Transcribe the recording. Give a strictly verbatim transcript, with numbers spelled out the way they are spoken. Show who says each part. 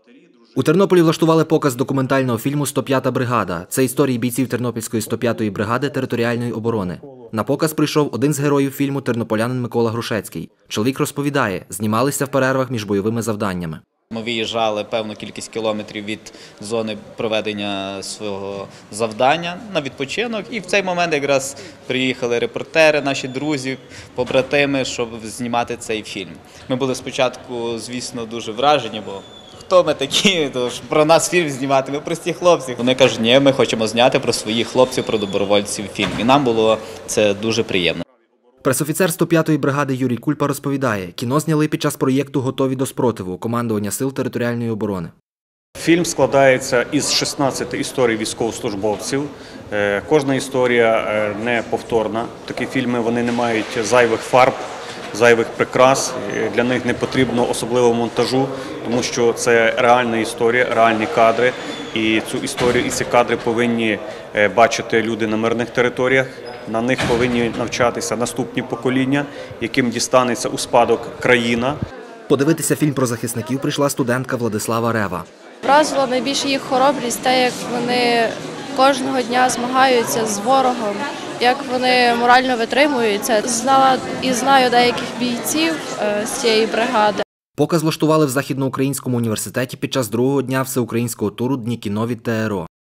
Speaker 1: У Тернополі влаштували показ документального фільму «сто п'ята бригада». Це історії бійців Тернопільської сто п'ятої бригади територіальної оборони. На показ прийшов один з героїв фільму – тернополянин Микола Грушецький. Чоловік розповідає, знімалися в перервах між бойовими завданнями.
Speaker 2: Ми виїжджали певну кількість кілометрів від зони проведення свого завдання на відпочинок. І в цей момент якраз приїхали репортери, наші друзі, побратими, щоб знімати цей фільм. Ми були спочатку, звісно, дуже вражені, бо хто ми такі, тож про нас фільм знімати, ми прості хлопці. Вони кажуть, ні, ми хочемо зняти про своїх хлопців, про добровольців фільм. І нам було це дуже приємно.
Speaker 1: Пресофіцер сто п'ятої бригади Юрій Кульпа розповідає, кіно зняли під час проєкту «Готові до спротиву» командування Сил територіальної оборони.
Speaker 3: Фільм складається із шістнадцяти історій військовослужбовців. Кожна історія не повторна. Такі фільми вони не мають зайвих фарб, зайвих прикрас. Для них не потрібно особливого монтажу, тому що це реальна історія, реальні кадри. І цю історію і ці кадри повинні бачити люди на мирних територіях. На них повинні навчатися наступні покоління, яким дістанеться у спадок країна.
Speaker 1: Подивитися фільм про захисників прийшла студентка Владислава Рева.
Speaker 4: Вразила найбільше їх хоробрість, те, як вони кожного дня змагаються з ворогом, як вони морально витримуються. Знала і знаю деяких бійців з цієї бригади.
Speaker 1: Показ влаштували в Західноукраїнському університеті під час другого дня всеукраїнського туру «Дні кіно» від ТРО.